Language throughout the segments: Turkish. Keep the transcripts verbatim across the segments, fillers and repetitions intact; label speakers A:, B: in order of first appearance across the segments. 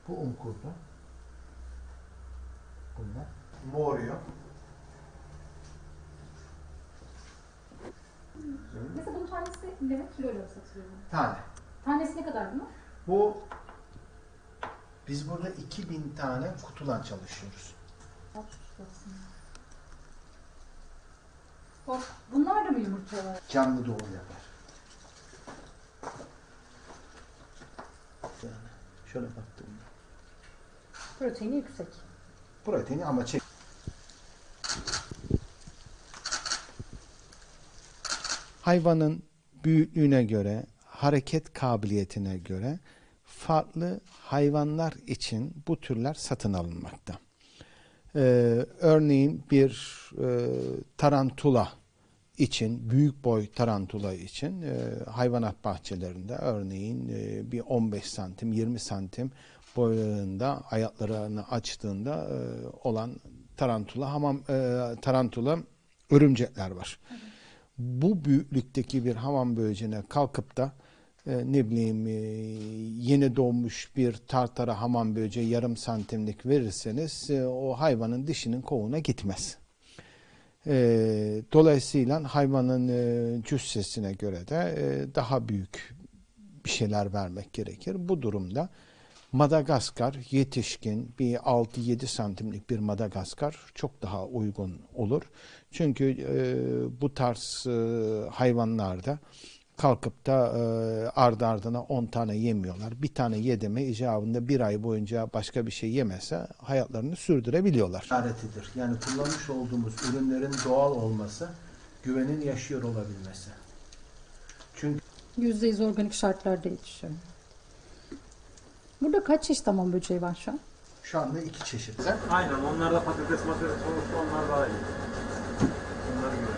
A: Bu unkurdu. Bunlar. Morio.
B: Mesela bunun tanesi ne demek? Kiloyla satılıyor mu?
A: Tane.
B: Tanesi ne kadar bunun?
A: Bu biz burada iki bin tane kutulan çalışıyoruz.
B: Bak, bunlar da mı yumurtluyorlar?
A: Canlı doğum yapar. Yani şöyle baktığımda.
B: Proteini yüksek.
A: Proteini ama çek. Hayvanın büyüklüğüne göre, hareket kabiliyetine göre farklı hayvanlar için bu türler satın alınmakta. Ee, örneğin bir e, tarantula için, büyük boy tarantula için e, hayvanat bahçelerinde örneğin e, bir on beş santim, yirmi santim boylarında ayaklarını açtığında e, olan tarantula, hamam e, tarantula örümcekler var. Hı hı. Bu büyüklükteki bir hamam böceğine kalkıp da e, ne bileyim e, yeni doğmuş bir tartara hamam böceği yarım santimlik verirseniz e, o hayvanın dişinin kovuğuna gitmez. E, dolayısıyla hayvanın e, cüssesine göre de e, daha büyük bir şeyler vermek gerekir. Bu durumda Madagaskar yetişkin bir altı yedi santimlik bir Madagaskar çok daha uygun olur. Çünkü e, bu tarz e, hayvanlarda kalkıp da e, ardı ardına on tane yemiyorlar. Bir tane yedi mi icabında bir ay boyunca başka bir şey yemese hayatlarını sürdürebiliyorlar. İşaretidir. Yani kullanmış olduğumuz ürünlerin doğal olması, güvenin yaşıyor olabilmesi. Çünkü
B: yüzde yüz organik şartlarda yetişiyor. Burada kaç çeşit hamam böceği var şu an?
A: Şu anda iki çeşit.
C: Aynen, onlar da patates, patates olursa onlar daha iyi. Onları göre.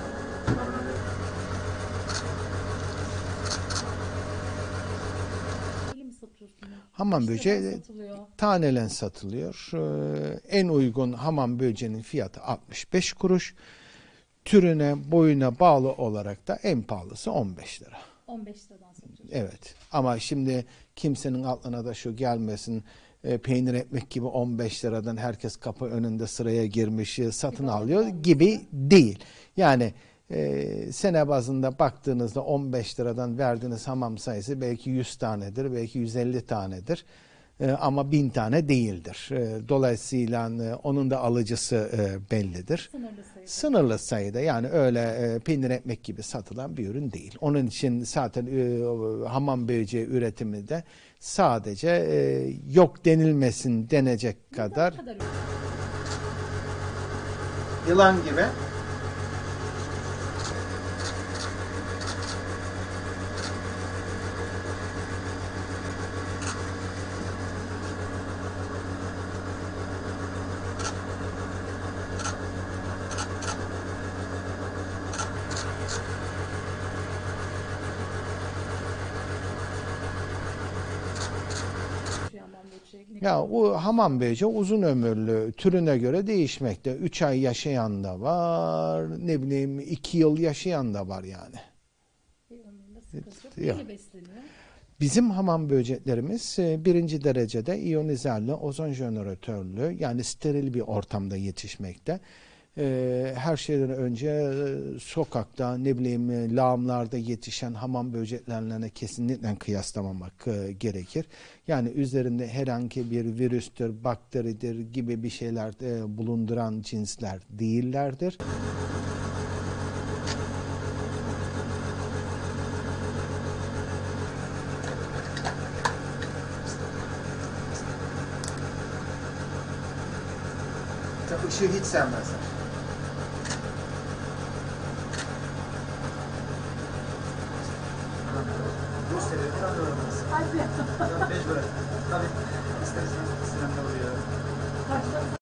A: Hamam böceği tanelen satılıyor. Ee, en uygun hamam böceğinin fiyatı altmış beş kuruş. Türüne, boyuna bağlı olarak da en pahalısı on beş lira.
B: on beş liradan satıyorsunuz.
A: Evet. Ama şimdi kimsenin aklına da şu gelmesin. E, peynir ekmek gibi on beş liradan herkes kapı önünde sıraya girmiş, satın alıyor gibi değil. Yani e, sene bazında baktığınızda on beş liradan verdiğiniz hamam sayısı belki yüz tanedir, belki yüz elli tanedir. E, ama bin tane değildir. E, dolayısıyla e, onun da alıcısı e, bellidir.
B: Sınırlı sayıda.
A: Sınırlı sayıda, yani öyle e, peynir ekmek gibi satılan bir ürün değil. Onun için zaten e, hamam böceği üretimi de sadece e, yok denilmesin denecek kadar,
B: kadar
A: yılan gibi. Ya o hamam böceği uzun ömürlü, türüne göre değişmekte. üç ay yaşayan da var, ne bileyim iki yıl yaşayan da var yani.
B: Neyle besleniyor?
A: Bizim hamam böceklerimiz birinci derecede iyonizerli, ozon jeneratörlü, yani steril bir ortamda yetişmekte. Her şeyden önce sokakta, ne bileyim lağımlarda yetişen hamam böceklerine kesinlikle kıyaslamamak gerekir. Yani üzerinde herhangi bir virüstür, bakteridir gibi bir şeyler bulunduran cinsler değillerdir. Işığı hiç sevmezler. Gösterelim, ben de öğrenmez.
B: Hadi.
C: Mecburen. Tabii istersen sinemde oluyor.